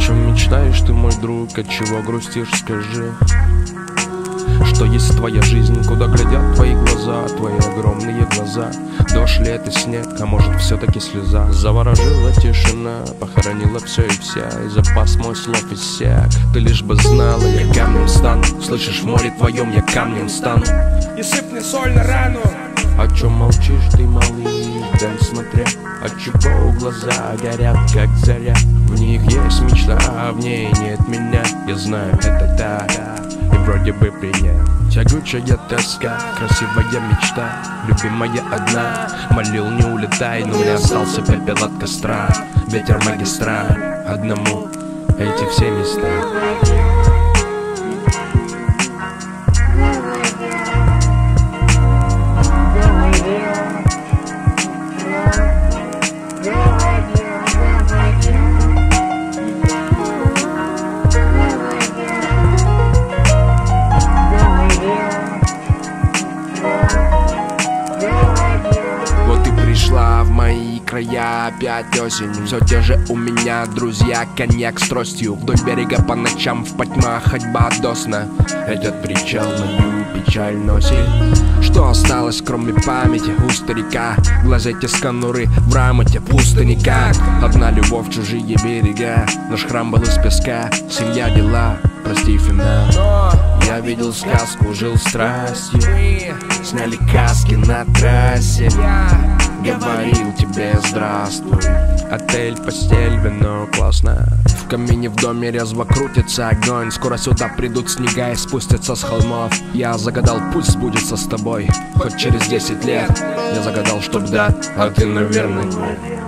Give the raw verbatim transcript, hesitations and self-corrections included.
чем мечтаешь ты, мой друг, от чего грустишь, скажи? Что есть твоя жизнь, куда глядят твои глаза, твои огромные глаза? Дождь, лето, снег, а может все-таки слеза? Заворожила тишина, похоронила все и вся, и запас мой слов иссяк. Ты лишь бы знала, я камнем стану. Слышишь, в море твоем я камнем стану. И сыпни соль на рану. О чем молчишь ты, малыш, дай смотря? Отчего глаза горят, как заря? В них есть мечта, а в ней нет меня. Я знаю, это да, и вроде бы принять. Тягучая тоска, красивая мечта, любимая одна. Молил, не улетай, но мне остался пепел от костра. Ветер магистраль, одному эти все места. Пришла в мои края опять осень. Все те же у меня друзья, коньяк с тростью. Вдоль берега по ночам в потьмах ходьба до сна. Этот причал мою печаль носит. Что осталось, кроме памяти у старика? Глаза те скануры в рамоте, пусто никак. Одна любовь, чужие берега. Наш храм был из песка, семья, дела, прости финал. Я видел сказку, жил страстью. Сняли каски на трассе. Говорил тебе здравствуй. Отель, постель, вино, классно. В камине в доме резво крутится огонь. Скоро сюда придут снега и спустятся с холмов. Я загадал, пусть сбудется с тобой. Хоть через десять лет. Я загадал, чтоб да, а ты, наверное, нет.